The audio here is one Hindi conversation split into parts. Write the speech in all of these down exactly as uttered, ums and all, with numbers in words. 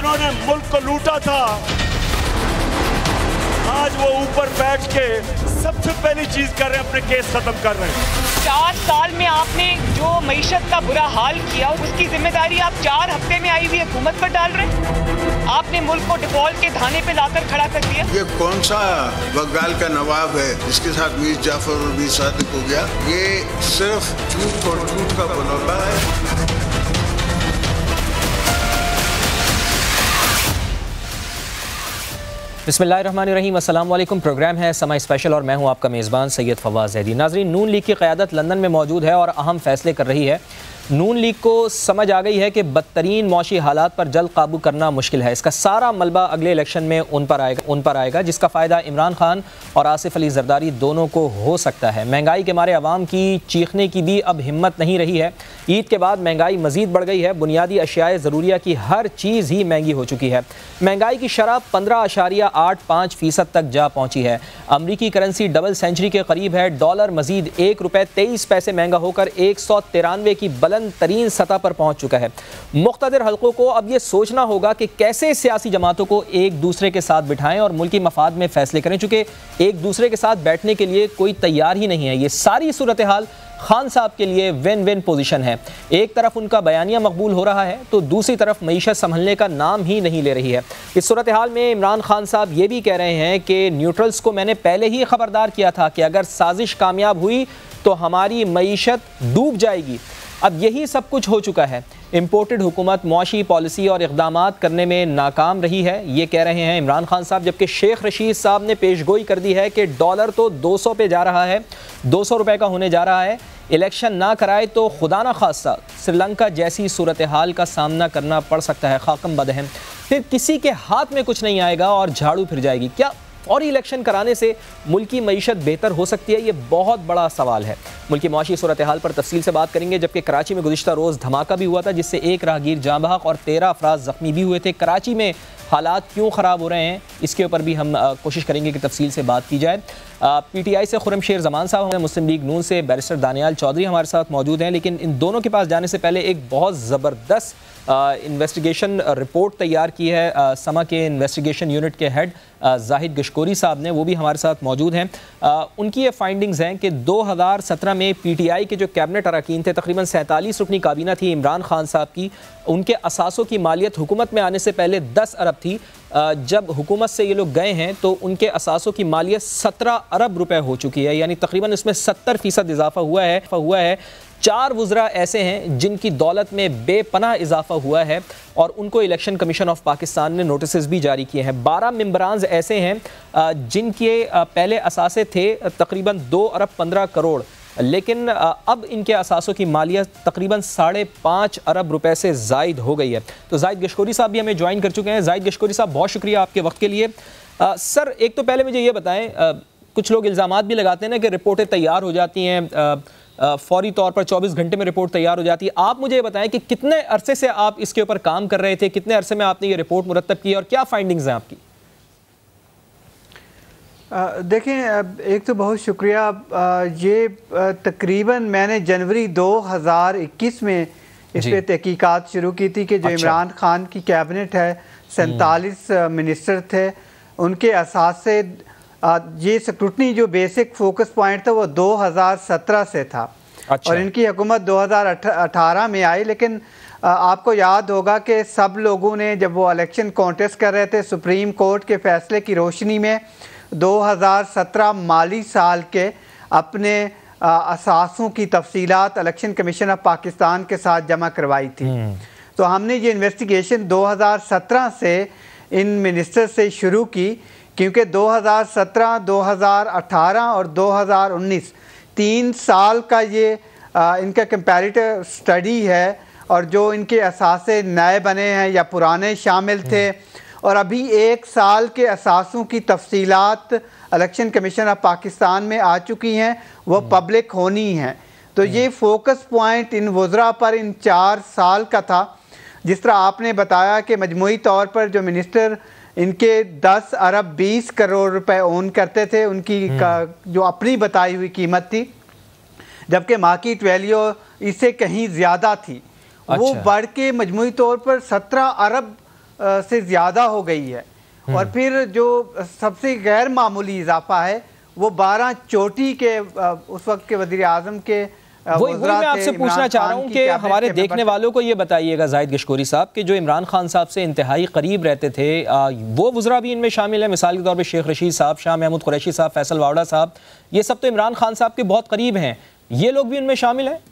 जिन्होंने मुल्क को लूटा था, आज वो ऊपर बैठ के सबसे पहली चीज कर रहे हैं, अपने केस खत्म कर रहे हैं। चार साल में आपने जो मईशत का बुरा हाल किया, उसकी जिम्मेदारी आप चार हफ्ते में आई हुई हुकूमत पर डाल रहे हैं। आपने मुल्क को डिफॉल्ट के धाने पे लाकर खड़ा कर दिया। ये कौन सा बंगाल का नवाब है जिसके साथ मीर जाफर और मीर सादिक हो गया? ये सिर्फ झूठ और झूठ का बनौला है। बिस्मिल्लाहिर्रहमानिर्रहीम, अस्सलाम वालेकुम। प्रोग्राम है समय स्पेशल और मैं हूं आपका मेज़बान सैयद फवाद ज़ैदी। नाज़रीन, नून लीग की क़यादत लंदन में मौजूद है और अहम फैसले कर रही है। नून लीग को समझ आ गई है कि बदतरीन मौशी हालात पर जल्द काबू करना मुश्किल है। इसका सारा मलबा अगले इलेक्शन में उन पर आएगा उन पर आएगा जिसका फ़ायदा इमरान खान और आसिफ अली जरदारी दोनों को हो सकता है। महंगाई के मारे अवाम की चीखने की भी अब हिम्मत नहीं रही है। ईद के बाद महंगाई मज़ीद बढ़ गई है। बुनियादी अशियाए ज़रूरिया की हर चीज़ ही महंगी हो चुकी है। महंगाई की शरह पंद्रह अशारिया आठ पाँच फ़ीसद तक जा पहुँची है। अमरीकी करेंसी डबल सेंचुरी के करीब है। डॉलर मज़ीद एक रुपये तेईस पैसे महंगा होकर एक सौ तिरानवे की बुलंद तरीन सतह पर पहुंच चुका है। मुख्तदिर हल्कों को अब यह सोचना होगा कि कैसे सियासी जमातों को एक दूसरे के साथ बिठाएं और मुल्की मफाद में फैसले करें, चूंकि एक दूसरे के साथ बैठने के लिए कोई तैयार ही नहीं है। ये सारी सूरत हाल खान साहब के लिए विन विन पोजीशन है। एक तरफ उनका बयानिया मकबूल हो रहा है तो दूसरी तरफ मईशत संभलने का नाम ही नहीं ले रही है। इस सूरत हाल में इमरान खान साहब ये भी कह रहे हैं कि न्यूट्रल्स को मैंने पहले ही खबरदार किया था कि अगर साजिश कामयाब हुई तो हमारी मईशत डूब जाएगी। अब यही सब कुछ हो चुका है। इम्पोर्टेड हुकूमत मुआशी पॉलिसी और इक़दामात करने में नाकाम रही है, ये कह रहे हैं इमरान खान साहब। जबकि शेख रशीद साहब ने पेशगोई कर दी है कि डॉलर तो दो सौ पे जा रहा है, दो सौ रुपये का होने जा रहा है। इलेक्शन ना कराए तो खुदा न खास्ता श्रीलंका जैसी सूरत हाल का सामना करना पड़ सकता है। खाकम बदहम, फिर किसी के हाथ में कुछ नहीं आएगा और झाड़ू फिर जाएगी। क्या और इलेक्शन कराने से मुल्की मईशत बेहतर हो सकती है? ये बहुत बड़ा सवाल है। मुल्की मुआशी सूरत हाल पर तफसील से बात करेंगे। जबकि कराची में गुज़िश्ता रोज़ धमाका भी हुआ था जिससे एक राहगीर जाँ बहक और तेरह अफराद ज़ख्मी भी हुए थे। कराची में हालात क्यों ख़राब हो रहे हैं, इसके ऊपर भी हम आ, कोशिश करेंगे कि तफसील से बात की जाए। पी टी आई से खुरम शेर जमान साहब हैं, मुस्लिम लीग नून से बैरिस्टर दानियाल चौधरी हमारे साथ मौजूद हैं। लेकिन इन दोनों के पास जाने से पहले एक बहुत ज़बरदस्त इन्वेस्टिगेशन रिपोर्ट तैयार की है आ, समा के इन्वेस्टिगेशन यूनिट के हेड जाहिद गशकोरी साहब ने, वो भी हमारे साथ मौजूद हैं। आ, उनकी ये फाइंडिंग्स हैं कि दो हज़ार सत्रह में पी टी आई के जो कैबिनेट अरकान थे, तकरीबन सैंतालीस रुकनी काबीना थी इमरान खान साहब की, उनके असासों की मालियत हुकूमत में आने से पहले दस अरब थी। जब हुकूमत से ये लोग गए हैं तो उनके असासों की मालियत सत्रह अरब रुपए हो चुकी है, यानी तकरीबन इसमें सत्तर फीसद इजाफा हुआ है हुआ है चार वुज़रा ऐसे हैं जिनकी दौलत में बेपनाह इजाफा हुआ है और उनको इलेक्शन कमीशन ऑफ पाकिस्तान ने नोटिस भी जारी किए हैं। बारह मेंबरान ऐसे हैं जिनके पहले असासे थे तकरीबन दो अरब पंद्रह करोड़, लेकिन अब इनके असासों की मालियत तकरीबन साढ़े पाँच अरब रुपए से ज़ायद हो गई है। तो जाहिद गशकोरी साहब भी हमें ज्वाइन कर चुके हैं। जाहिद गशकोरी साहब, बहुत शुक्रिया आपके वक्त के लिए। आ, सर, एक तो पहले मुझे ये बताएं, आ, कुछ लोग इल्ज़ामात भी लगाते हैं ना कि रिपोर्टें तैयार हो जाती हैं, आ, आ, फौरी तौर पर चौबीस घंटे में रिपोर्ट तैयार हो जाती है। आप मुझे ये बताएं कि कितने अरसे से आप इसके ऊपर काम कर रहे थे, कितने अरसे में आपने ये रिपोर्ट मुरतब की और क्या फाइंडिंग्स हैं आपकी? देखें, एक तो बहुत शुक्रिया। ये तकरीबन मैंने जनवरी दो हज़ार इक्कीस में इस पर तहकीकात शुरू की थी कि जो अच्छा। इमरान खान की कैबिनेट है, सैंतालीस मिनिस्टर थे, उनके असास से ये स्क्रूटनी जो बेसिक फोकस पॉइंट था वो दो हज़ार सत्रह से था। अच्छा। और इनकी हुकूमत दो हज़ार अठारह में आई। लेकिन आपको याद होगा कि सब लोगों ने जब वो इलेक्शन कॉन्टेस्ट कर रहे थे, सुप्रीम कोर्ट के फैसले की रोशनी में दो हज़ार सत्रह माली साल के अपने असासों की तफसीलात इलेक्शन कमीशन ऑफ पाकिस्तान के साथ जमा करवाई थी। तो हमने ये इन्वेस्टिगेशन दो हज़ार सत्रह से इन मिनिस्टर से शुरू की, क्योंकि दो हज़ार सत्रह, दो हज़ार अठारह और दो हज़ार उन्नीस तीन साल का ये आ, इनका कंपैरेटिव स्टडी है और जो इनके असासे नए बने हैं या पुराने शामिल थे, और अभी एक साल के असासों की तफसीलात इलेक्शन कमीशन ऑफ पाकिस्तान में आ चुकी हैं, वो पब्लिक होनी हैं। तो ये फोकस पॉइंट इन वज़रा पर इन चार साल का था। जिस तरह आपने बताया कि मजमूई तौर पर जो मिनिस्टर इनके दस अरब बीस करोड़ रुपए ओन करते थे, उनकी जो अपनी बताई हुई कीमत थी, जबकि मार्केट वैल्यू इससे कहीं ज़्यादा थी। अच्छा। वो बढ़ के मजमूई तौर पर सत्रह अरब से ज़्यादा हो गई है। और फिर जो सबसे गैर मामूली इजाफा है वो बारह चोटी के उस वक्त के वज़ीर आज़म के वही वही मैं आपसे पूछना चाह रहा हूँ कि हमारे देखने वालों को ये बताइएगा जाहिद गशकोरी साहब कि जो इमरान खान साहब से इंतहाई करीब रहते थे आ, वो वज़रा भी इनमें शामिल है। मिसाल के तौर पे शेख रशीद साहब, शाह महमूद कुरैशी साहब, फैसल वावड़ा साहब, ये सब तो इमरान खान साहब के बहुत करीब हैं, ये लोग भी इनमें शामिल हैं?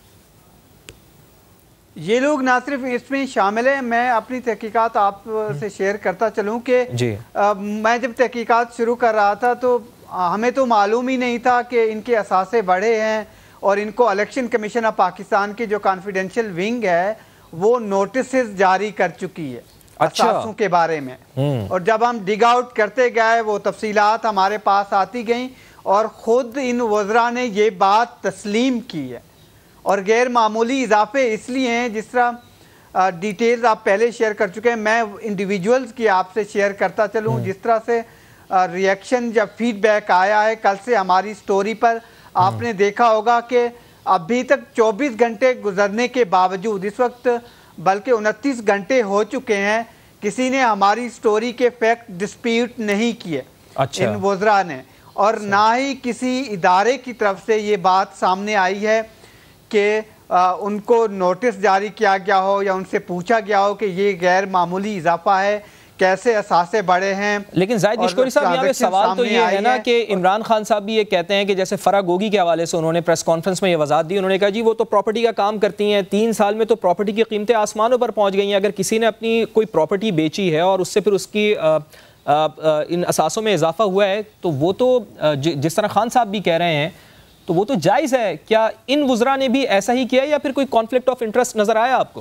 ये लोग ना सिर्फ इसमें शामिल है, मैं अपनी तहकीकात आप से शेयर करता चलूँ कि मैं जब तहकीकात शुरू कर रहा था तो हमें तो मालूम ही नहीं था कि इनके असासे बड़े हैं और इनको इलेक्शन कमीशन ऑफ पाकिस्तान की जो कॉन्फिडेंशियल विंग है वो नोटिस जारी कर चुकी है असासों के बारे में। और जब हम डिग आउट करते गए वो तफसीलात हमारे पास आती गई और ख़ुद इन वज़रा ने ये बात तस्लीम की है। और गैर मामूली इजाफे इसलिए हैं, जिस तरह डिटेल्स आप पहले शेयर कर चुके हैं, मैं इंडिविजुअल्स की आपसे शेयर करता चलूँ। जिस तरह से रिएक्शन जब फीडबैक आया है कल से हमारी स्टोरी पर, आपने देखा होगा कि अभी तक चौबीस घंटे गुजरने के बावजूद, इस वक्त बल्कि उनतीस घंटे हो चुके हैं, किसी ने हमारी स्टोरी के फैक्ट डिस्प्यूट नहीं किए। अच्छा। इन वज़रा ने, और ना ही किसी इदारे की तरफ से ये बात सामने आई है कि उनको नोटिस जारी किया गया हो या उनसे पूछा गया हो कि ये गैर मामूली इजाफा है, कैसे असासे बड़े हैं। लेकिन जाहिद गशकोरी साहब यहाँ पे सवाल तो ये है ना कि इमरान खान साहब भी ये कहते हैं कि जैसे फरा गोगी के हवाले से उन्होंने प्रेस कॉन्फ्रेंस में ये वजाहत दी, उन्होंने कहा जी वो तो प्रॉपर्टी का काम करती हैं, तीन साल में तो प्रॉपर्टी की कीमतें आसमानों पर पहुँच गई हैं। अगर किसी ने अपनी कोई प्रॉपर्टी बेची है और उससे फिर उसकी आ, आ, आ, इन असासों में इजाफा हुआ है तो वो तो जिस तरह खान साहब भी कह रहे हैं तो वो तो जायज़ है। क्या इन वज़रा ने भी ऐसा ही किया या फिर कोई कॉन्फ्लिक्ट ऑफ इंटरेस्ट नज़र आया आपको?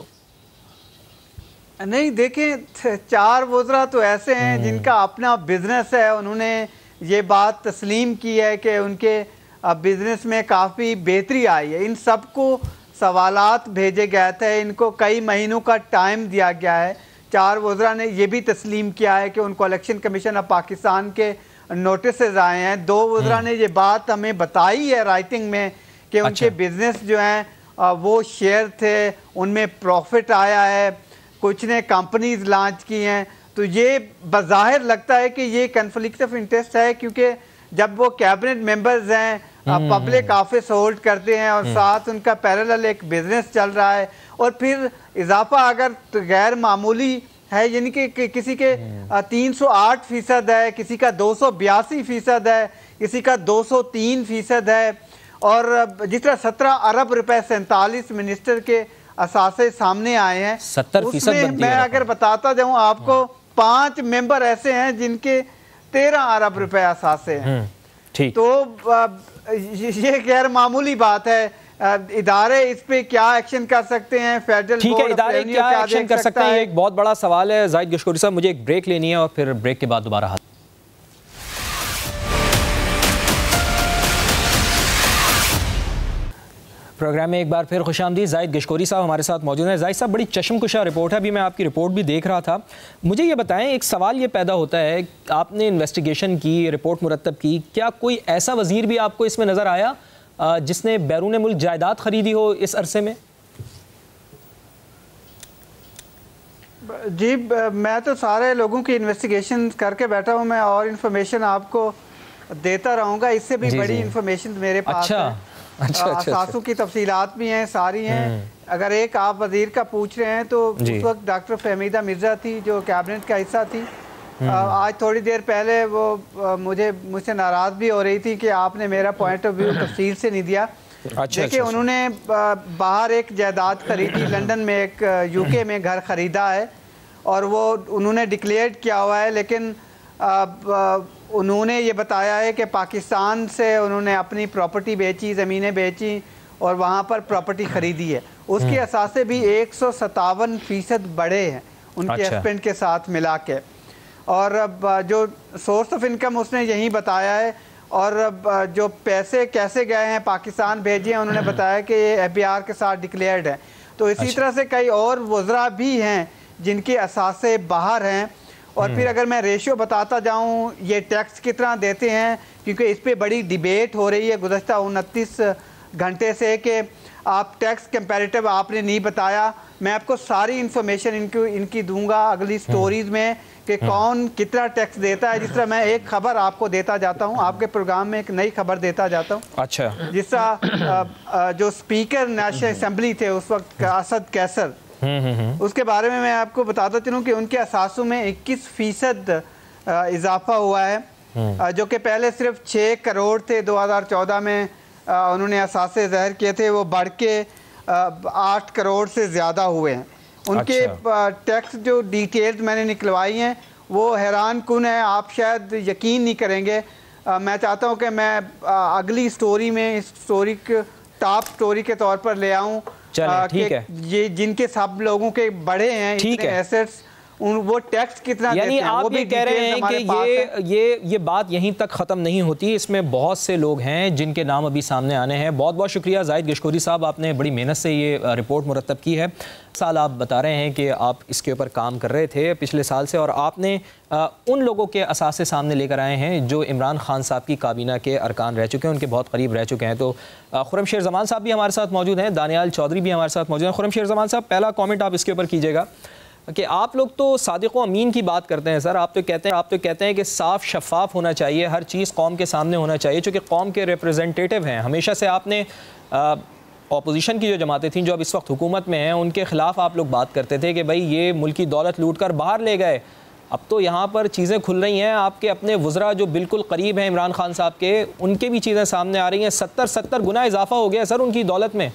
नहीं, देखें, चार वज़रा तो ऐसे हैं जिनका अपना बिजनेस है, उन्होंने ये बात तस्लीम की है कि उनके बिजनेस में काफ़ी बेहतरी आई है। इन सबको सवालात भेजे गए थे, इनको कई महीनों का टाइम दिया गया है। चार वज़रा ने ये भी तस्लीम किया है कि उनको इलेक्शन कमीशन ऑफ पाकिस्तान के नोटिस आए हैं। दो वज़रा ने ये बात हमें बताई है राइटिंग में कि उनके अच्छा। बिजनेस जो हैं वो शेयर थे, उनमें प्रॉफिट आया है, कुछ ने कंपनीज लॉन्च की हैं। तो ये बज़ाहिर लगता है कि ये कन्फ्लिक्ट ऑफ इंटरेस्ट है, क्योंकि जब वो कैबिनेट मेंबर्स हैं, पब्लिक ऑफिस होल्ड करते हैं और साथ उनका पैरेलल एक बिजनेस चल रहा है, और फिर इजाफा अगर तो गैर मामूली है, यानी कि, कि किसी के तीन सौ आठ फीसद है, किसी का दो सौ बयासी फीसद है, किसी का दो सौ तीन फीसद है, और जिस तरह सत्रह अरब रुपए सैंतालीस मिनिस्टर के असासे सामने आए हैं, सत्तर फीसद मैं अगर बताता जाऊं आपको, पांच मेंबर ऐसे हैं जिनके तेरह अरब रुपए असासे हैं। ठीक। तो ये गैर मामूली बात है। इदारे इस पे क्या एक्शन कर सकते हैं, फेडरल ठीक है, इदारे क्या एक्शन कर सकते हैं, एक बहुत बड़ा सवाल है। जाहिद गशकोरी साहब, मुझे एक ब्रेक लेनी है और फिर ब्रेक के बाद दोबारा हाथ। प्रोग्राम में एक बार फिर खुशामदीद। जाहिद गशकोरी साहब हमारे साथ मौजूद हैं। जाहिद साहब, बड़ी चश्मकुशा रिपोर्ट है, अभी मैं आपकी रिपोर्ट भी देख रहा था। मुझे ये बताएं, एक सवाल ये पैदा होता है, आपने इन्वेस्टिगेशन की, रिपोर्ट मुरतब की, क्या कोई ऐसा वज़ीर भी आपको इसमें नज़र आया जिसने बैरून मुल्क जायदाद खरीदी हो इस अरसे में? जी, मैं तो सारे लोगों की इन्वेस्टिगेशन करके बैठा हूँ मैं, और इन्फॉर्मेशन आपको देता रहूँगा। इससे भी बड़ी इन्फॉर्मेशन मेरे पास अच्छा, है। अच्छा, अच्छा, असासों की तफसीलात भी हैं, सारी हैं। अगर एक आप वजीर का पूछ रहे हैं तो उस वक्त डॉक्टर फहमीदा मिर्जा थी जो कैबिनेट का हिस्सा थी। आज थोड़ी देर पहले वो मुझे मुझसे नाराज़ भी हो रही थी कि आपने मेरा पॉइंट ऑफ व्यू तफसील से नहीं दिया। अच्छा, देखिए, उन्होंने बाहर एक जायदाद खरीदी, लंदन में एक यूके में घर ख़रीदा है, और वो उन्होंने डिक्लेयर किया हुआ है, लेकिन उन्होंने ये बताया है कि पाकिस्तान से उन्होंने अपनी प्रॉपर्टी बेची, ज़मीनें बेची और वहाँ पर प्रॉपर्टी ख़रीदी है। उसके असासे भी एक सौ सतावन फ़ीसद बड़े हैं उनके हस्बैंड के साथ मिला के। और जो सोर्स ऑफ इनकम उसने यही बताया है, और जो पैसे कैसे गए हैं पाकिस्तान भेजे हैं, उन्होंने बताया कि ये एफ बी आर के साथ डिक्लेयर्ड है। तो इसी तरह से कई और वज़रा भी हैं जिनके असासे बाहर हैं। और फिर अगर मैं रेशियो बताता जाऊं, ये टैक्स कितना देते हैं, क्योंकि इस पे बड़ी डिबेट हो रही है गुज़श्ता उनतीस घंटे से कि आप टैक्स कंपैरेटिव आपने नहीं बताया। मैं आपको सारी इंफॉर्मेशन इनको इनकी दूंगा अगली स्टोरीज में कि कौन कितना टैक्स देता है। जिस तरह मैं एक खबर आपको देता जाता हूँ, आपके प्रोग्राम में एक नई खबर देता जाता हूँ। अच्छा। जिस तरह जो स्पीकर नेशनल असेंबली थे उस वक्त असद कैसर, उसके बारे में मैं आपको बताता चलूँ कि उनके असासों में इक्कीस फीसद इजाफा हुआ है, जो कि पहले सिर्फ छः करोड़ थे। दो हज़ार चौदह में उन्होंने असासे ज़ाहिर किए थे, वो बढ़ के आठ करोड़ से ज़्यादा हुए हैं। उनके अच्छा। टैक्स जो डिटेल्स मैंने निकलवाई हैं वो हैरान कुन है, आप शायद यकीन नहीं करेंगे। आ, मैं चाहता हूं कि मैं आ, अगली स्टोरी में इस स्टोरी को टॉप स्टोरी के तौर पर ले आऊं। ठीक है, ये जिनके सब लोगों के बड़े हैं इतने एसेट्स, उन वो टैक्स कितना यानी देते हैं, आप वो भी ये कह रहे हैं कि ये ये ये बात यहीं तक ख़त्म नहीं होती, इसमें बहुत से लोग हैं जिनके नाम अभी सामने आने हैं। बहुत बहुत शुक्रिया जाहिद गशकोरी साहब, आपने बड़ी मेहनत से ये रिपोर्ट मुरतब की है। साल आप बता रहे हैं कि आप इसके ऊपर काम कर रहे थे पिछले साल से, और आपने आ, उन लोगों के असासे सामने लेकर आए हैं जो इमरान खान साहब की काबीना के अरकान रह चुके हैं, उनके बहुत करीब रह चुके हैं। तो खुर्रम शेर जमान साहब भी हमारे साथ मौजूद हैं, दानियाल चौधरी भी हमारे साथ मौजूद हैं। खुर्रम शेर जमान साहब, पहला कॉमेंट आप इसके ऊपर कीजिएगा कि आप लोग तो सादिक़ व अमीन की बात करते हैं सर, आप तो कहते हैं आप तो कहते हैं कि साफ शफाफ होना चाहिए, हर चीज़ कौम के सामने होना चाहिए, चूँकि कौम के रिप्रेजेंटेटिव हैं। हमेशा से आपने अपोजिशन की जो जमातें थीं जो अब इस वक्त हुकूमत में हैं उनके ख़िलाफ़ आप लोग बात करते थे कि भाई ये मुल्की दौलत लूट कर बाहर ले गए। अब तो यहाँ पर चीज़ें खुल रही हैं, आपके अपने वज़रा जो बिल्कुल करीब हैं इमरान खान साहब के, उनके भी चीज़ें सामने आ रही हैं। सत्तर सत्तर गुना इजाफा हो गया सर उनकी दौलत में।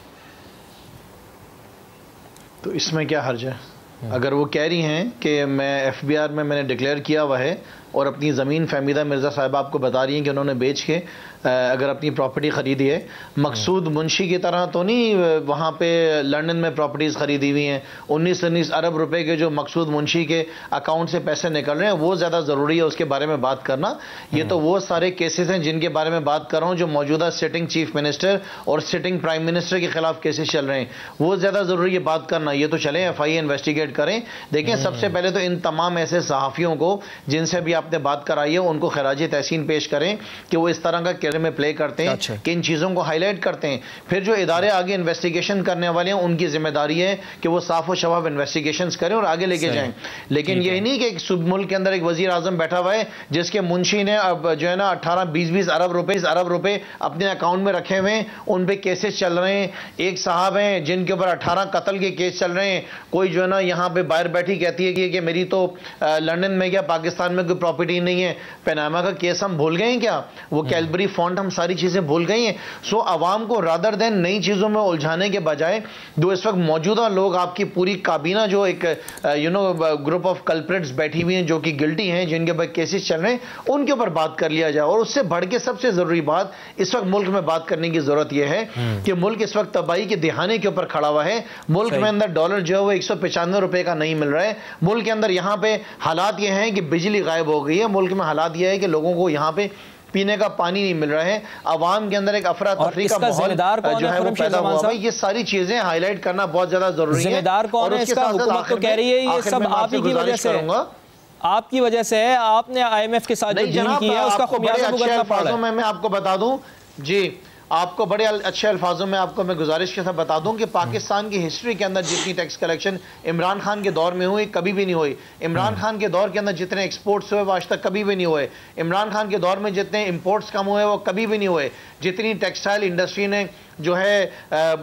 तो इसमें क्या हर्ज है? अगर वो कह रही हैं कि मैं एफ बी आर में मैंने डिक्लेयर किया हुआ है और अपनी ज़मीन फहमीदा मिर्ज़ा साहिबा आपको बता रही हैं कि उन्होंने बेच के अगर अपनी प्रॉपर्टी ख़रीदी है, मकसूद मुंशी की तरह तो नहीं वहाँ पे लंदन में प्रॉपर्टीज़ ख़रीदी हुई हैं, उन्नीस उन्नीस अरब रुपए के जो मकसूद मुंशी के अकाउंट से पैसे निकल रहे हैं, वो ज़्यादा ज़रूरी है उसके बारे में बात करना। ये तो वो सारे केसेस हैं जिनके बारे में बात कर रहा हूँ जो मौजूदा सिटिंग चीफ मिनिस्टर और सिटिंग प्राइम मिनिस्टर के खिलाफ केसेस चल रहे हैं, वो ज़्यादा ज़रूरी है बात करना। ये तो चलें एफ आई ए इन्वेस्टिगेट करें। देखें, सबसे पहले तो इन तमाम ऐसे सहाफ़ियों को जिनसे भी आपने बात कराई है उनको खराज तहसीन पेश करें कि वो इस तरह का किरदार में प्ले करते हैं, अच्छा। कि इन चीज़ों को हाईलाइट करते हैं। फिर जो इदारे आगे इन्वेस्टिगेशन करने वाले हैं उनकी जिम्मेदारी है कि वो साफ और शफाफ इन्वेस्टिगेशन करें और आगे लेके जाएं। लेकिन यही नहीं कि एक सुब मुल्क के अंदर एक वजीर आजम बैठा हुआ है जिसके मुंशी ने अब जो है ना अट्ठारह बीस बीस अरब रुपए अरब रुपए अपने अकाउंट में रखे हुए हैं, उन पे केसेस चल रहे हैं। एक साहब हैं जिनके ऊपर अट्ठारह कत्ल के केस चल रहे हैं। कोई जो है ना यहाँ पे बाहर बैठी कहती है कि, कि मेरी तो लंदन में क्या पाकिस्तान में कोई प्रॉपर्टी नहीं है। पनामा का केस हम भूल गए हैं क्या? वो कैलबरी फॉन्ट हम सारी चीजें भूल गई हैं। सो अवाम को रादर देन नई चीजों में उलझाने के बजाय जो इस वक्त मौजूदा लोग आपकी पूरी काबीना जो एक you know group of culprits बैठी हुई हैं जो कि गिल्टी हैं, जिनके ऊपर केसेस चल रहे हैं, उनके ऊपर बात कर लिया जाए। और उससे बढ़ के सबसे जरूरी बात इस वक्त मुल्क में बात करने की जरूरत यह है कि मुल्क इस वक्त तबाही के दिहाने के ऊपर खड़ा हुआ है। मुल्क में अंदर डॉलर जो है वो एक सौ पचानवे रुपए का नहीं मिल रहा है। मुल्क के अंदर यहाँ पे हालात ये हैं कि बिजली गायब हो गई है। मुल्क में हालात यह है कि लोगों को यहाँ पे पीने का पानी नहीं मिल रहा है। अवाम के अंदर एक अफरा तफरी का माहौल जो है वो पैदा हुआ है। ये सारी चीजें हाईलाइट करना बहुत ज्यादा जरूरी है। जिम्मेदार कौन है इसका? हुकूमत तो कह रही है ये सब आप ही की वजह से है, आपकी वजह से है। आपने आई एम एफ के साथ जो डील की है उसका खुमियाजा भुगतना पड़ रहा है। मैं आपको बता दूं जी, आपको बड़े अच्छे अल्फाजों में आपको मैं गुजारिश के साथ बता दूं कि पाकिस्तान की हिस्ट्री के अंदर जितनी टैक्स कलेक्शन इमरान खान के दौर में हुई कभी भी नहीं हुई। इमरान खान के दौर के अंदर जितने एक्सपोर्ट्स हुए वो आज तक कभी भी नहीं हुए। इमरान खान के दौर में जितने इंपोर्ट्स कम हुए वो कभी भी नहीं हुए। जितनी टेक्सटाइल इंडस्ट्री ने जो है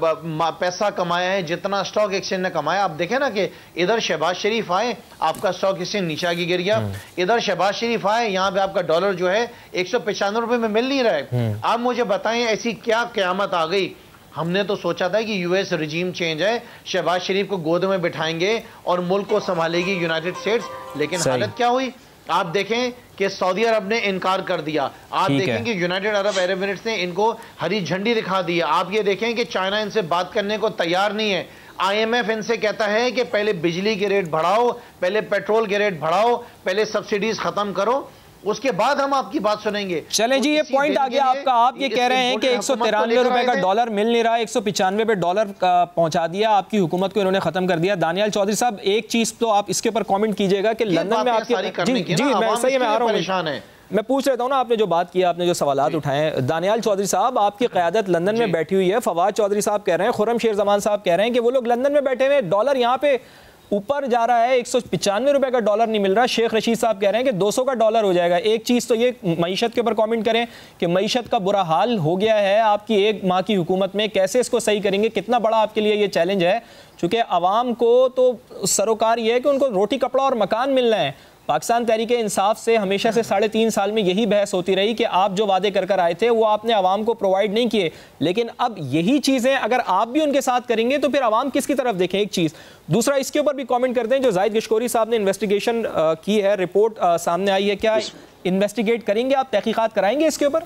पैसा कमाया है, जितना स्टॉक एक्सचेंज ने कमाया, आप देखें ना कि इधर शहबाज शरीफ आए आपका स्टॉक एक्सचेंज नीचे आगे गिर गया, इधर शहबाज शरीफ आए यहाँ पे आपका डॉलर जो है एक सौ पचानवे रुपए में मिल नहीं रहा है। आप मुझे बताएं ऐसी क्या क़यामत आ गई? हमने तो सोचा था कि यूएस रिजीम चेंज है, शहबाज शरीफ को गोद में बिठाएंगे और मुल्क को संभालेगी यूनाइटेड स्टेट्स, लेकिन हालत क्या हुई? आप देखें कि सऊदी अरब ने इनकार कर दिया। आप देखें कि यूनाइटेड अरब एमिरेट्स ने इनको हरी झंडी दिखा दी है। आप ये देखें कि चाइना इनसे बात करने को तैयार नहीं है। आईएमएफ इनसे कहता है कि पहले बिजली के रेट बढ़ाओ, पहले पेट्रोल के रेट बढ़ाओ, पहले सब्सिडीज खत्म करो, उसके बाद हम आपकी बात सुनेंगे। चले जी, ये पॉइंट आ गया आपका। आप ये कह रहे हैं कि एक सौ तिरानवे रुपए का डॉलर मिल नहीं रहा, एक सौ पिचानवे पे डॉलर पहुंचा दिया आपकी हुकूमत को, इन्होंने खत्म कर दिया। दानियाल चौधरी साहब, एक चीज तो आप इसके ऊपर कमेंट कीजिएगा कि लंदन में आपकी जी जी मैं सही में आ रहा हूं, मैं पूछ लेता हूँ ना, आपने जो बात किया, आपने जो सवालात उठाए, दानियाल चौधरी साहब आपकी क़यादत लंदन में बैठी हुई है, फवाद चौधरी साहब कह रहे हैं, खुर्रम शेर जमान साहब कह रहे हैं कि वो लोग लंदन में बैठे हुए, डॉलर यहाँ पे ऊपर जा रहा है, एक सौ पचानवे रुपए का डॉलर नहीं मिल रहा। शेख रशीद साहब कह रहे हैं कि दो सौ का डॉलर हो जाएगा। एक चीज़ तो ये मईशत के ऊपर कमेंट करें कि मईशत का बुरा हाल हो गया है आपकी एक माह की हुकूमत में, कैसे इसको सही करेंगे, कितना बड़ा आपके लिए ये चैलेंज है? चूँकि आवाम को तो सरोकार ये है कि उनको रोटी कपड़ा और मकान मिलना है। पाकिस्तान तहरीक इंसाफ से हमेशा से साढ़े तीन साल में यही बहस होती रही कि आप जो वादे कर कर आए थे वो आपने आवाम को प्रोवाइड नहीं किए, लेकिन अब यही चीज़ें अगर आप भी उनके साथ करेंगे तो फिर आवाम किसकी तरफ देखें? एक चीज़। दूसरा, इसके ऊपर भी कमेंट करते हैं जो जाहिद गशकोरी साहब ने इन्वेस्टिगेशन की है, रिपोर्ट आ, सामने आई है, क्या इन्वेस्टिगेट करेंगे आप, तहकीकात कराएंगे इसके ऊपर?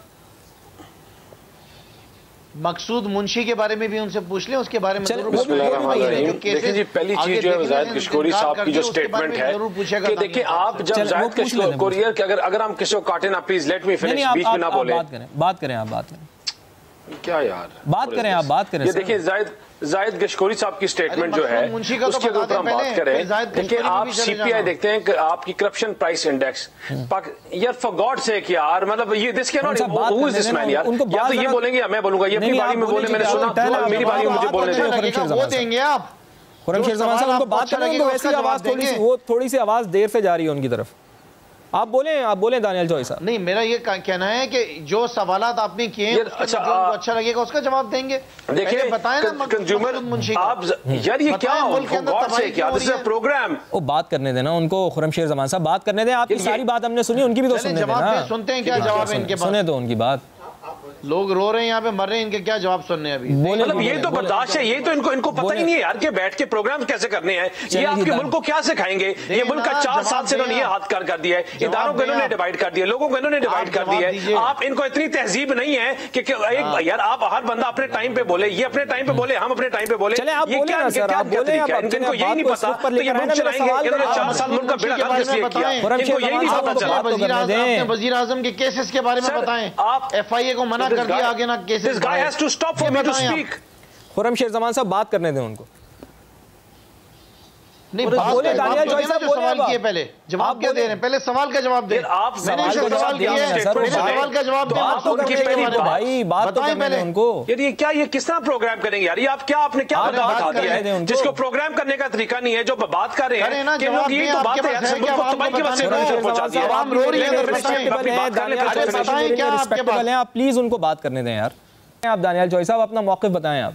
मकसूद मुंशी के बारे में भी उनसे पूछ लें, उसके बारे में देखिए जी, पहली चीज जो है जाहिद गशकोरी साहब की जो स्टेटमेंट है कि देखिए आप जब जाहिद गशकोरी के अगर अगर हम किसी को काटे ना, प्लीज लेट मी फिनिश, बीच में ना बोले, बात करें बात करें आप बात करें क्या यार बात करें आप बात करें। ये देखिए जाहिद जाहिद गशकोरी साहब की स्टेटमेंट जो है उसके ऊपर हम बात करें। देखिए आप सीपीआई देखते हैं कि आपकी करप्शन प्राइस इंडेक्स, यार फॉर गॉड सेक यार, मतलब ये this can not, who is this man यार? या तो ये बोलेंगे या मैं बोलूंगा, ये अपनी बारी में बोले, मैंने सुना, मेरी बारी में मुझे बोलने दें। वो देंगे आप खुर्रम शेर जमान साहब, उनको बात करें तो वैसी आवाज थोड़ी सी वो थोड़ी सी आवाज देर से जा रही है उनकी तरफ। आप बोलें आप बोलें दानियाल चौधरी साहब। नहीं, मेरा ये कहना है कि जो सवालात आपने किए हैं अच्छा, जो आ, अच्छा लगेगा उसका जवाब देंगे। देखिए बताएं ना कंज्यूमर आप यार, ये क्या प्रोग्राम, वो बात करने देना उनको, खुर्रम शेर जमान साहब बात करने दें, आपकी सारी बात हमने सुनी, उनकी भी तो सुनने देना। सुनते हैं क्या जवाब है इनके पास, सुने तो उनकी बात। लोग रो रहे हैं यहाँ पे, मर रहे हैं, इनके क्या जवाब सुनने अभी? मतलब ये तो बर्दाश्त है, ये तो इनको इनको पता ही नहीं है यार कि बैठ के प्रोग्राम कैसे करने हैं, ये आपके मुल्क को क्या सिखाएंगे? ये मुल्क का चार साल से इन्होंने ये हाथ कर कर दिया है, इदारों को इन्होंने डिवाइड कर दिया, लोगों को इन्होंने डिवाइड कर दिया है। आप इनको इतनी तहजीब नहीं है कि एक यार आप हर बंदा अपने टाइम पे बोले, ये अपने टाइम पे बोले, हम अपने टाइम पे बोले, ये क्या क्या तरीका है? इनको यही नहीं पता तो ये मुल्क चलाएंगे, इन्होंने चार साल मुल्क का बेड़ा गर्क किस लिए किया, इनको यही नहीं पता चला। वजीर आजम के केसेस के बारे में बताएं, आप एफ आई ए को मना कर दिया आगे ना cases. This guy has to stop for me to speak. Khurram Sher Zaman साहब बात करने दें उनको। नहीं, बोले दानियाल चौधरी साहब, सवाल किए पहले, जवाब क्या दे रहे हैं? पहले सवाल का जवाब दें। आप मैंने सवाल किया है, सवाल का जवाब दें। बात तो उनकी पहली भाई बात तो पहले उनको। यार ये क्या, ये किस तरह प्रोग्राम करेंगे यार? ये आप क्या, आपने क्या बता दिया है जिसको प्रोग्राम करने का तरीका नहीं है? जो बात कर रहे हैं कि लोग ये तो बात है यार, मुल्क को तबाही की वजह से पहुंचा दिया। आवाम रो रही है, रिस्पेक्टेबल हैं आप, प्लीज उनको बात करने दें यार। आप दानियाल चौधरी साहब अपना मौक़िफ़ बताएं आप।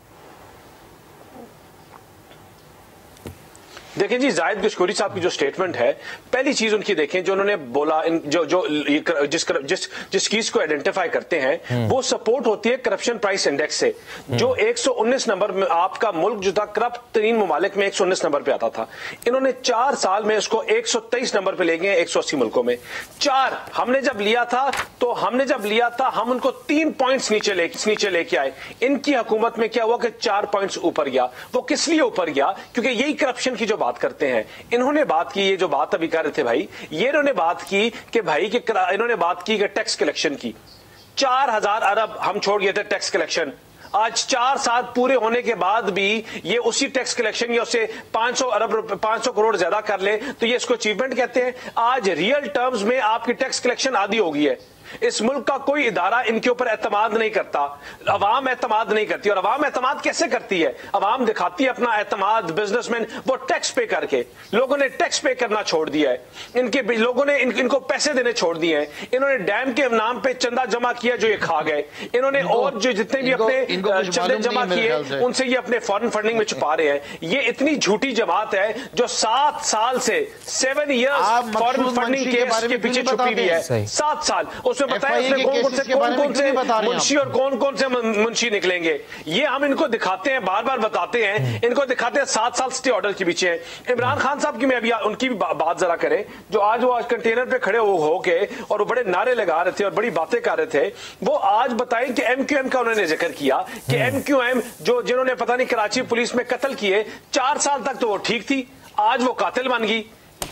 देखें जी, जाहिद गशकोरी साहब की जो स्टेटमेंट है, पहली चीज उनकी देखें जो उन्होंने बोला, इन जो जो जिस जिस जिस चीज को आइडेंटिफाई करते हैं वो सपोर्ट होती है करप्शन प्राइस इंडेक्स से, जो एक सौ उन्नीस नंबर में आपका मुल्क जो था करप्ट तरीन ममालिक में एक सौ उन्नीस नंबर पे आता था। इन्होंने चार साल में उसको एक सौ तेईस नंबर पे ले गए एक सौ अस्सी मुल्कों में। चार हमने जब लिया था तो हमने जब लिया था हम उनको तीन पॉइंट्स नीचे ले नीचे लेके आए। इनकी हुकूमत में क्या हुआ कि चार पॉइंट्स ऊपर गया। वो किस लिए ऊपर गया? क्योंकि यही करप्शन की जो बात करते हैं इन्होंने बात की, ये जो बात अभी कर रहे थे भाई, ये इन्होंने बात की कि भाई कि इन्होंने बात की कि टैक्स कलेक्शन की, चार हजार अरब हम छोड़ गए थे टैक्स कलेक्शन। आज चार साल पूरे होने के बाद भी ये उसी टैक्स कलेक्शन या उससे पांच सौ अरब पांच सौ करोड़ ज्यादा कर ले तो ये इसको अचीवमेंट कहते हैं। आज रियल टर्म्स में आपकी टैक्स कलेक्शन आधी हो गई है। इस मुल्क का कोई इदारा इनके ऊपर एतमाद नहीं करता, अवाम एतमाद नहीं करती। और अवाम एतमाद कैसे करती है? अवाम दिखाती है अपना एतमाद बिजनेसमैन वो टैक्स पे करके। लोगों ने टैक्स पे करना छोड़ दिया है, इनके लोगों ने इन, इनको पैसे देने छोड़ दिए हैं। इन्होंने डैम के नाम पे चंदा जमा किया जो ये खा गए। इन्होंने और जो जितने भी अपने चंदे जमा किए उनसे ये अपने फॉरेन फंडिंग में छुपा रहे हैं। ये इतनी झूठी जमात है जो सात साल से seven years foreign funding case के पीछे छुपी हुई है। सात साल उसमें बताया उसने कौन कौन से कौन कौन से मुंशी और कौन कौन से मुंशी निकलेंगे। ये हम इनको दिखाते हैं, बार बार बताते हैं, इनको दिखाते हैं सात साल स्टे ऑर्डर के पीछे है। इमरान खान साहब की मैं अभी उनकी भी बात जरा करें, जो आज वो आज कंटेनर पे खड़े हो होके और वो बड़े नारे लगा रहे थे और बड़ी बातें कर रहे थे। वो आज बताएं कि एम क्यू एम का उन्होंने जिक्र किया कि एम क्यू एम जो जिन्होंने पता नहीं कराची पुलिस में कत्ल किए, चार साल तक तो वो ठीक थी, आज वो कातिल बन गई।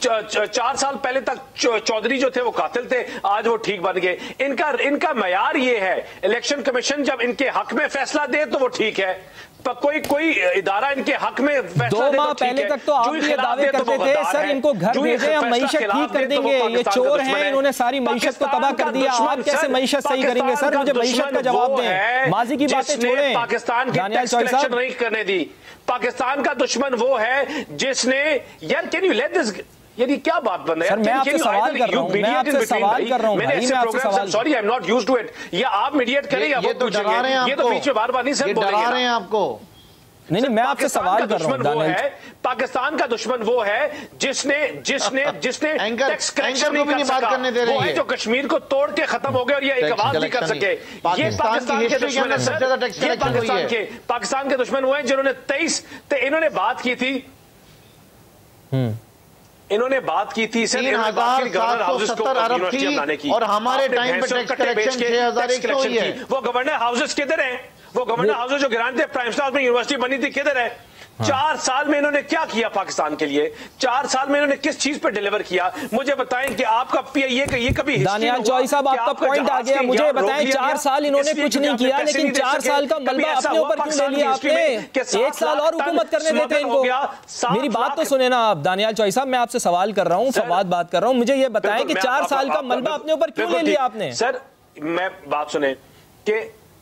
चार साल पहले तक चौधरी जो थे वो कातिल थे, आज वो ठीक बन गए। इनका इनका मयार ये है, इलेक्शन कमीशन जब इनके हक में फैसला दे तो वो ठीक है, कोई कोई इदारा इनके हक में दो माह पहले तक तो आप ये दावे करते थे सर इनको घर भेजें, हम मईशत ठीक कर देंगे, ये चोर हैं, इन्होंने सारी मईशत को तबाह कर दिया, आप कैसे मईशत सही करेंगे? सर मुझे मईशत का जवाब दें, माजी की बातें छोड़ें। पाकिस्तान की टैक्स कलेक्शन नहीं करने दी। पाकिस्तान का दुश्मन वो है जिसने, यार कैन यू लेट दिस, यानी क्या बात बन रहा है? मैं आपसे सवाल कर रहा हूं, मैं आपसे सवाल कर रहा हूं भाई, मैं आपसे सवाल, sorry I am not used to it. या आप मीडिएट करें या वो पूछेंगे, ये तो बीच में बार बार नहीं सर बोलेंगे, डरा रहे हैं आपको। नहीं नहीं मैं आपसे सवाल कर रहा हूं। वो है पाकिस्तान का दुश्मन वो है जिसने जिसने जिसने टैक्स कलेक्शन नहीं कर सका, वो है जो कश्मीर को तोड़ के खत्म हो गया और ये एक आवाज नहीं कर सके। ये पाकिस्तान के दुश्मन है सर, ये पाकिस्तान के पाकिस्तान के दुश्मन वो हैं जिन्होंने तेईस इन्होंने बात की थी इन्होंने बात की थी सर गवर्नर हाउसेस को यूनिवर्सिटी बनाने की, और हमारे टाइम पे टैक्स कलेक्शन छह हज़ार एक सौ ही है। वो गवर्नर हाउसेस किधर हैं? वो गवर्नर हाउसेस जो गिरान थे, प्राइम स्टार में यूनिवर्सिटी बनी थी, किधर है? हाँ। चार साल में इन्होंने क्या किया पाकिस्तान के लिए? चार साल में इन्होंने किस चीज पे डिलीवर किया? मुझे बताएं कि आपका ये ये कभी दानियाल चौधरी साहब आपका पॉइंट आ गया, मुझे बताएं चार साल इन्होंने कुछ नहीं किया, लेकिन चार साल का मलबा अपने ऊपर क्यों ले लिया आपने? एक साल और हुकूमत करने देते इनको। मेरी बात तो सुने ना आप दानियाल चौधरी साहब, मैं आपसे सवाल कर रहा हूँ, फवाद बात कर रहा हूँ, मुझे ये बताएं कि चार साल का मलबा अपने ऊपर क्यों ले लिया आपने? सर मैं बात सुने कि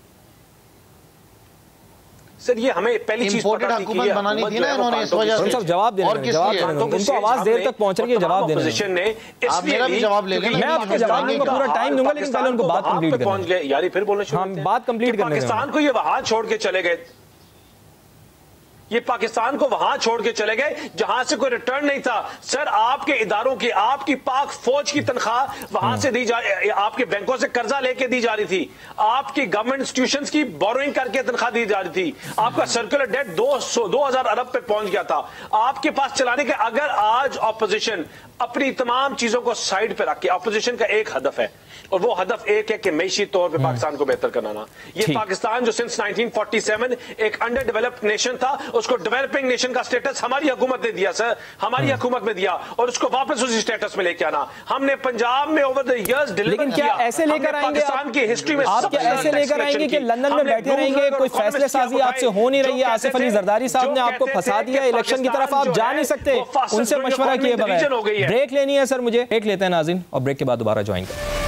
सर ये हमें पहली चीज पता थी कि ये बनानी थी ना इन्होंने, इस वजह से। सब जवाब देने हैं, जवाब देने हैं, उनको आवाज देर तक पहुंच रही है, जवाब देने पोजीशन ने आप मेरा भी जवाब ले लें, मैं आपको जवाब दूंगा, पूरा टाइम दूंगा, लेकिन पहले उनको बात कंप्लीट करने पहुंच गए यार, फिर बोलना शुरू हम बात कंप्लीट करने पाकिस्तान को ये वहां छोड़ के चले गए, ये पाकिस्तान को वहां छोड़ के चले गए जहां से कोई रिटर्न नहीं था। सर आपके इदारों की, आपकी पाक फौज की तनख्वाह वहां से दी जा, आपके बैंकों से कर्जा लेके दी जा रही थी, आपकी गवर्नमेंट इंस्टीट्यूशंस की बोरोइंग करके तनख्वाह दी जा रही थी, आपका सर्कुलर डेट दो सौ दो हजार अरब पे पहुंच गया था आपके पास चलाने के। अगर आज ऑपोजिशन अपनी तमाम चीजों को साइड पे रख के, ऑपोजिशन का एक हदफ है और वो हदफ एक है कि मैशी तौर पे पाकिस्तान को बेहतर कराना। ये पाकिस्तान जो सिंस नाइनटीन फोर्टी सेवन एक अंडर डेवलप्ड नेशन था, उसको डेवलपिंग नेशन का स्टेटस हमारी हुकूमत ने दिया सर, हमारी हुकूमत में दिया, और उसको वापस उसी स्टेटस में लेके आना हमने पंजाब में ओवर द इयर्स डिलीवर किया। क्या ऐसे लेकर आएंगे पाकिस्तान की हिस्ट्री में? आप क्या ऐसे लेकर आएंगे कि लंदन में बैठे रहेंगे, कोई फैसले साजी आपसे हो नहीं रही है? आसिफ अली जरदारी साहब ने आपको फंसा दिया, इलेक्शन की तरफ आप जा नहीं सकते उनसे मशवरा किए बगैर। ब्रेक लेनी है सर, मुझे ब्रेक लेते हैं नाज़रीन, और ब्रेक के बाद दोबारा ज्वाइन करें।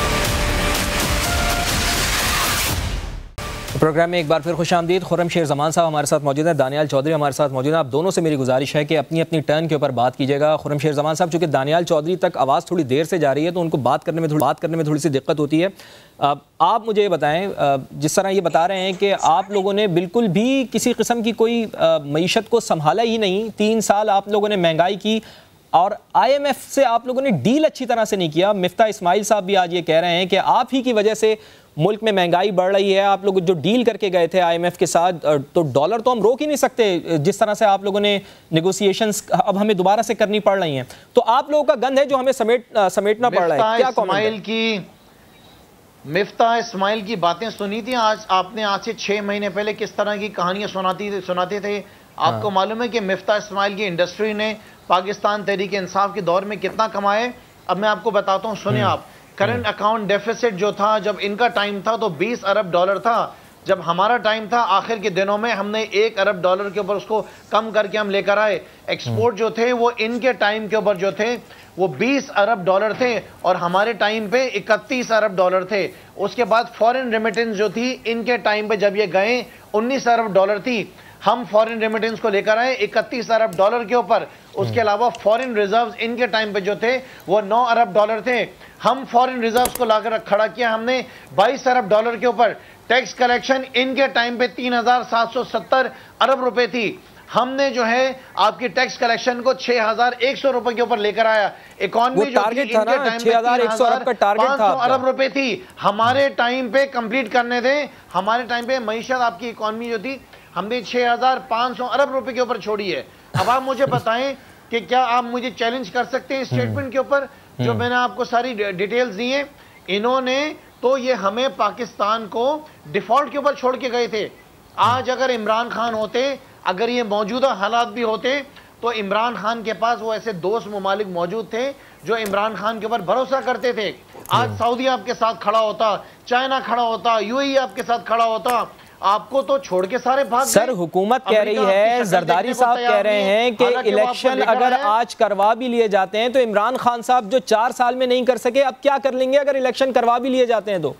प्रोग्राम में एक बार फिर खुशामदीद। खुर्रमशेर जमान साहब हमारे साथ मौजूद हैं, दानियाल चौधरी हमारे साथ मौजूद हैं। आप दोनों से मेरी गुजारिश है कि अपनी अपनी टर्न के ऊपर बात कीजिएगा। खुर्रमशेर जमान साहब, चूँकि दानियाल चौधरी तक आवाज़ थोड़ी देर से जा रही है तो उनको बात करने में थोड़ी बात करने में थोड़ी सी दिक्कत होती है। आप मुझे ये बताएं, जिस तरह ये बता रहे हैं कि आप लोगों ने बिल्कुल भी किसी किस्म की कोई मईशत को संभाला ही नहीं, तीन साल आप लोगों ने महंगाई की और आईएमएफ से आप लोगों ने डील अच्छी तरह से नहीं किया। मिफ्ता इस्माइल साहब भी आज ये कह रहे हैं कि आप ही की वजह से मुल्क में महंगाई बढ़ रही है। आप लोग जो डील करके गए थे आईएमएफ के साथ, तो डॉलर तो हम रोक ही नहीं सकते, जिस तरह से आप लोगों ने नेगोशिएशंस अब हमें दोबारा से करनी पड़ रही हैं, तो आप लोगों का गंद है जो हमें समेट समेटना पड़ रहा है। क्या इस्माइल की मिफ्ता इस्माइल की बातें सुनी थी आज आपने? आज से छह महीने पहले किस तरह की कहानियां सुनाती सुनाते थे आपको? हाँ। मालूम है कि मिफ्ता इस्माइल की इंडस्ट्री ने पाकिस्तान तहरीक इंसाफ के दौर में कितना कमाए? अब मैं आपको बताता हूँ, सुनिए आप। करंट अकाउंट डेफिसिट जो था जब इनका टाइम था तो बीस अरब डॉलर था। जब हमारा टाइम था आखिर के दिनों में हमने एक अरब डॉलर के ऊपर उसको कम करके हम लेकर आए। एक्सपोर्ट जो थे वो इनके टाइम के ऊपर जो थे वो बीस अरब डॉलर थे और हमारे टाइम पे इकतीस अरब डॉलर थे। उसके बाद फॉरेन रेमिटेंस जो थी इनके टाइम पे जब ये गए उन्नीस अरब डॉलर थी। हम फॉरेन रेमिटेंस को लेकर आए इकतीस अरब डॉलर के ऊपर। उसके अलावा फॉरेन रिजर्व्स इनके टाइम पे जो थे वो नौ अरब डॉलर थे। हम फॉरेन रिजर्व्स को लाकर खड़ा किया हमने बाईस अरब डॉलर के ऊपर। टैक्स कलेक्शन इनके टाइम पे तीन हजार सात सौ सत्तर अरब रुपए थी। हमने जो है आपकी टैक्स कलेक्शन को छह हजार एक सौ रुपए के ऊपर लेकर आया। इकोनॉमी जो थी इनके टाइम पे छह हजार पांच सौ अरब रुपए थी। हमारे टाइम पे कंप्लीट करने दें, हमारे टाइम पे मईशत आपकी इकोनॉमी जो थी हमने छह हजार पांच सौ अरब रुपए के ऊपर छोड़ी है। अब आप मुझे बताएं कि क्या आप मुझे चैलेंज कर सकते हैं स्टेटमेंट के ऊपर जो मैंने आपको सारी डिटेल्स दी है? इन्होंने तो ये हमें पाकिस्तान को डिफॉल्ट के ऊपर छोड़ के गए थे। आज अगर इमरान खान होते, अगर ये मौजूदा हालात भी होते, तो इमरान खान के पास वो ऐसे दोस्त ममालिक मौजूद थे जो इमरान खान के ऊपर भरोसा करते थे। आज सऊदी आपके साथ खड़ा होता, चाइना खड़ा होता, यूएई आपके साथ खड़ा होता। आपको तो छोड़ के सारे भाग सर हुकूमत कह रही है, जरदारी साहब कह रहे हैं कि इलेक्शन अगर आज करवा भी लिए जाते हैं तो इमरान खान साहब जो चार साल में नहीं कर सके अब क्या कर लेंगे अगर इलेक्शन करवा भी लिए जाते हैं तो?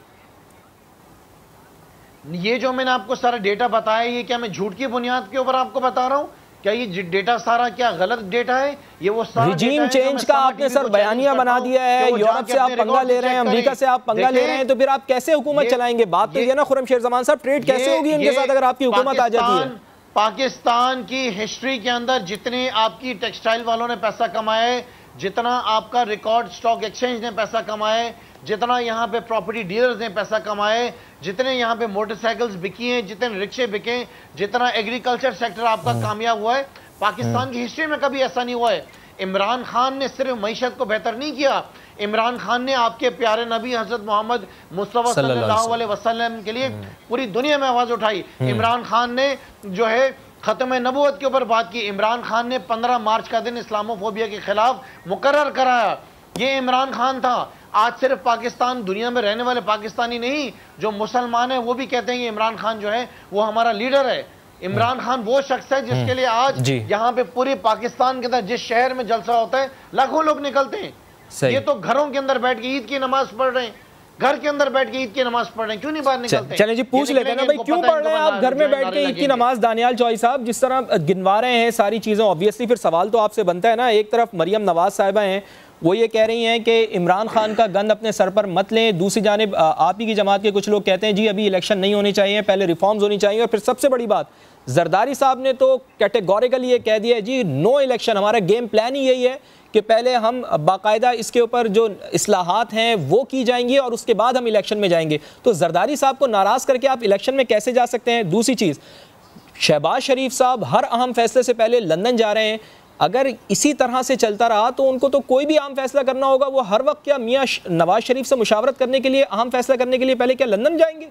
ये जो मैंने आपको सारा डेटा बताया, ये क्या मैं झूठ की बुनियाद के ऊपर आपको बता रहा हूं? क्या ये डेटा सारा क्या गलत डेटा है? ये वो सारा रिजीम चेंज का आपने सर बयानिया बना दिया है, यूरोप से आप पंगा ले रहे हैं, अमेरिका से आप पंगा ले रहे हैं, तो फिर आप कैसे हुकूमत चलाएंगे? बात तो ये ना खुर्रम शेर जमान साहब, ट्रेड कैसे होगी उनके साथ अगर आपकी हुकूमत आ जाती है? पाकिस्तान की हिस्ट्री के अंदर जितने आपकी टेक्सटाइल वालों ने पैसा कमाया है, जितना आपका रिकॉर्ड स्टॉक एक्सचेंज ने पैसा कमाया है, जितना यहाँ पे प्रॉपर्टी डीलर्स ने पैसा कमाए, जितने यहाँ पे मोटरसाइकिल्स बिकी हैं, जितने रिक्शे बिके, जितना एग्रीकल्चर सेक्टर आपका कामयाब हुआ है, पाकिस्तान की हिस्ट्री में कभी ऐसा नहीं हुआ है। इमरान खान ने सिर्फ मईशत को बेहतर नहीं किया, इमरान खान ने आपके प्यारे नबी हजरत मोहम्मद मुस्तफा सल्लल्लाहु अलैहि वसल्लम के लिए पूरी दुनिया में आवाज उठाई। इमरान खान ने जो है खत्म नबूवत के ऊपर बात की। इमरान खान ने पंद्रह मार्च का दिन इस्लामोफोबिया के खिलाफ मुकर्रर कराया। ये इमरान खान था। आज सिर्फ पाकिस्तान, दुनिया में रहने वाले पाकिस्तानी नहीं, जो मुसलमान है वो भी कहते हैं कि इमरान खान जो है वो हमारा लीडर है। इमरान खान वो शख्स है जिसके लिए आज यहाँ पे पूरे पाकिस्तान के अंदर जिस शहर में जलसा होता है लाखों लोग निकलते हैं। ये तो घरों के अंदर बैठ के ईद की नमाज पढ़ रहे हैं, घर के अंदर बैठ के ईद की नमाज पढ़ रहे हैं, क्यों नहीं बाहर निकलते? चले जी पूछ लेते हैं ना भाई, क्यों पढ़ रहे हैं आप घर में बैठ के ईद की नमाज? दानियाल चौई साहब जिस तरह गिनवा रहे हैं सारी चीजें, ऑब्वियसली फिर सवाल तो आपसे बनता है ना। एक तरफ मरियम नवाज साहिबा हैं, वो ये कह रही हैं कि इमरान खान का गंद अपने सर पर मत लें। दूसरी जानिब आप ही की जमात के कुछ लोग कहते हैं जी अभी इलेक्शन नहीं होनी चाहिए, पहले रिफॉर्म्स होनी चाहिए। और फिर सबसे बड़ी बात, जरदारी साहब ने तो कैटेगोरिकली ये कह दिया है जी नो इलेक्शन, हमारा गेम प्लान ही यही है कि पहले हम बाकायदा इसके ऊपर जो इस्लाहात हैं वो की जाएंगी और उसके बाद हम इलेक्शन में जाएंगे। तो जरदारी साहब को नाराज़ करके आप इलेक्शन में कैसे जा सकते हैं? दूसरी चीज़, शहबाज शरीफ साहब हर अहम फैसले से पहले लंदन जा रहे हैं। अगर इसी तरह से चलता रहा तो उनको तो कोई भी अहम फैसला करना होगा, वो हर वक्त क्या मियाँ नवाज शरीफ से मुशावरत करने के लिए, अहम फैसला करने के लिए पहले क्या लंदन जाएंगे?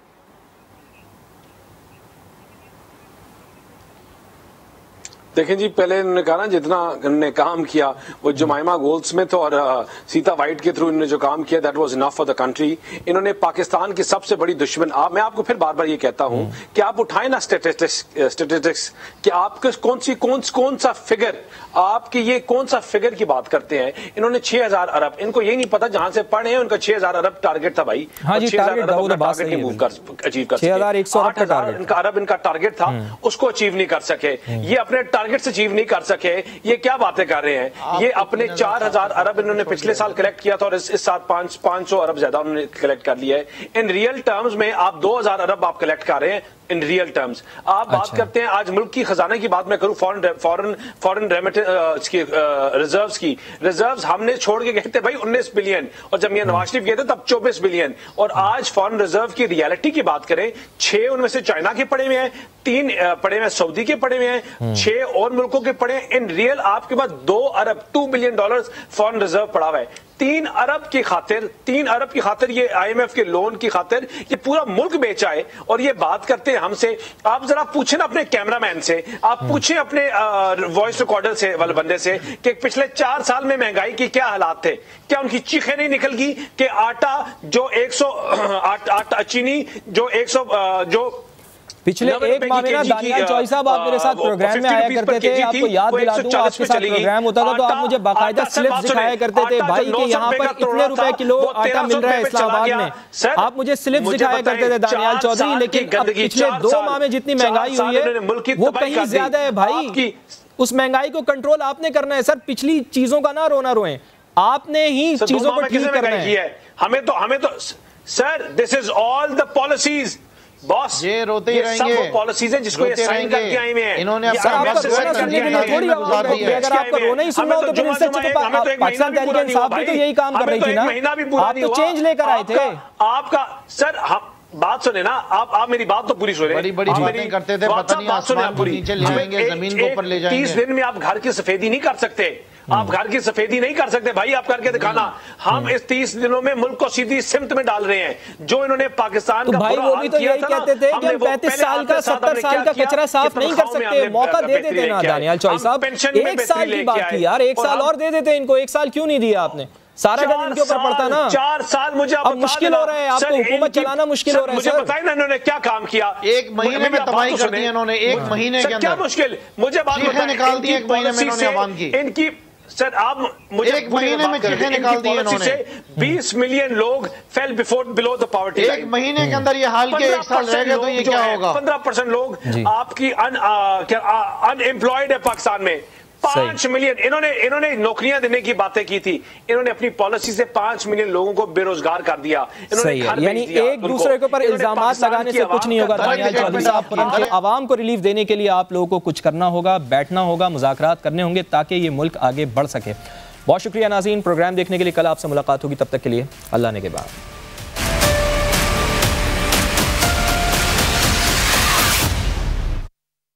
देखें जी, पहले इन्होंने कहा ना जितना इन्होंने काम किया वो जमाइमा गोल्डस्मिथ और सीता वाइट के थ्रू इन्होंने जो काम किया that was enough for the country. इन्होंने पाकिस्तान की सबसे बड़ी दुश्मन, आप मैं आपको फिर बार बार ये कहता हूं कि आप उठाए ना स्टेटिस्टिक्स स्टेटिस्टिक्स कि आपके कौन सी कौन कौन सा फिगर, आपके ये कौन सा फिगर की बात करते हैं। इन्होंने छह हजार अरब, इनको ये नहीं पता जहां से पढ़े हैं उनका छह हजार अरब टारगेट था भाई। हाँ जी, छह हजार अरब टारगेट मूव कर अचीव कर सके। आठ हजार इनका अरब इनका टारगेट था, उसको अचीव नहीं कर सके। ये अपने टारगेट से अचीव नहीं कर सके। ये क्या बातें कर रहे हैं? ये अपने चार हजार अरब इन्होंने पिछले साल कलेक्ट किया था और इस, इस साल पांच पांच सौ अरब ज्यादा उन्होंने कलेक्ट कर लिया है। इन रियल टर्म्स में आप दो हजार अरब आप कलेक्ट कर रहे हैं इन रियल टर्म्स। आप अच्छा। बात करते हैं आज मुल्क की खजाने की बात मैं करूं, फॉरेन फॉरेन फॉरेन रेमिटेंस की रिजर्व्स की, रिजर्व्स हमने छोड़ के गए थे भाई उन्नीस बिलियन, और जब मियां नवाज शरीफ गए थे तब चौबीस बिलियन। और आज फॉरेन रिजर्व की रियलिटी की बात करें, छह उनमें से चाइना के पड़े हुए हैं, तीन पड़े हुए हैं सऊदी के पड़े हुए हैं, छह और मुल्कों के पड़े हैं। इन रियल आपके पास दो अरब two billion dollar foreign reserve पड़ा हुआ है। तीन अरब की खातिर तीन अरब की खातिर ये आईएमएफ के लोन की खातिर ये पूरा मुल्क बेचा है। और ये बात करते हैं हमसे। आप जरा पूछे ना अपने कैमरामैन से, आप पूछे अपने वॉइस रिकॉर्डर से वाले बंदे से कि पिछले चार साल में महंगाई की क्या हालात थे। क्या उनकी चीखें नहीं निकल गई कि आटा जो एक सौ आटा चीनी जो एक सौ जो पिछले एक माह में ना दानियाल चौई साहब आप मेरे साथ प्रोग्राम में आया करते थे, आपको याद दिला दूं आपके साथ प्रोग्राम होता था तो आप मुझे बाकायदा स्लिप्स दिखाया करते थे भाई कि यहाँ पर इतने रुपए किलो आटा मिल रहा है इस्लामाबाद में। आप मुझे स्लिप्स दिखाया करते थे दानियाल चौधरी, लेकिन अब पिछले दो माह में जितनी महंगाई हुई है वो कहीं ज्यादा है भाई। उस महंगाई को कंट्रोल आपने करना है सर, पिछली चीजों का ना रोना रोए, आपने ही चीजों को ठीक करना है। हमें तो हमें तो sir this is all the policies boss, ये रोते ही रहेंगे। सब पॉलिसीज हैं जिसको ये साइन करके आए हुए हैं। इन्होंने अगर आपको रोना ही सुनना हो तो फिर इससे पाकिस्तान तहरीक इंसाफ भी तो यही काम कर रही थी ना, आप तो चेंज लेकर आए थे। आपका सर बात सुने ना, आप आप मेरी बात तो पूरी सुने। बड़ी बड़ी बातें करते थे, पता नहीं आसमान को नीचे ले जाएंगे, जमीन को ऊपर ले जाएंगे। तीस दिन में आप घर की सफेदी नहीं कर सकते, आप घर की सफेदी नहीं कर सकते भाई, आप करके दिखाना। हम इस तीस दिनों में मुल्क को सीधी सिमत में डाल रहे हैं जो इन्होंने पाकिस्तान तो का भाई वो भी तो यही कहते थे कि हम पैंतीस साल का सत्तर साल का कचरा साफ नहीं कर सकते, मौका दे देते ना दानियाल चौई साहब। एक साल की बात थी यार, एक साल और दे देते इनको, एक साल क्यों नहीं दिया आपने? सारा गन इनके ऊपर पड़ता ना। चार साल मुझे अब मुश्किल हो रहा है, आपको हुकूमत चलाना मुश्किल हो रहा है। मुझे बताइए ना इन्होंने क्या काम किया। एक महीने में तबाही कर दी इन्होंने, एक महीने के अंदर। क्या मुश्किल, मुझे बात बताइए, निकाल दी एक महीने में इन्होंने आवाम की। इनकी सर आप मुझे एक महीने में चीखें निकाल दी इन्होंने। बीस मिलियन लोग fell before below the poverty line. एक महीने के अंदर ये हाल के एक साल रह गए तो ये क्या होगा। पंद्रह परसेंट लोग आपकी अनएम्प्लॉयड है पाकिस्तान में। पांच मिलियन इन्होंने इन्होंने नौकरियां देने की बातें की थी, इन्होंने अपनी पॉलिसी से पांच मिलियन लोगों को बेरोजगार कर दिया। सही है, यानी एक दूसरे के ऊपर इल्जामात लगाने से कुछ नहीं होगा। दानियाल चौधरी साहब, आवाम को रिलीफ देने के लिए आप लोगों को कुछ करना होगा, बैठना होगा, मुज़ाकरात करने होंगे ताकि ये मुल्क आगे बढ़ सके। बहुत शुक्रिया नाज़रीन, प्रोग्राम देखने के लिए। कल आपसे मुलाकात होगी, तब तक के लिए अल्लाह ने के बाद।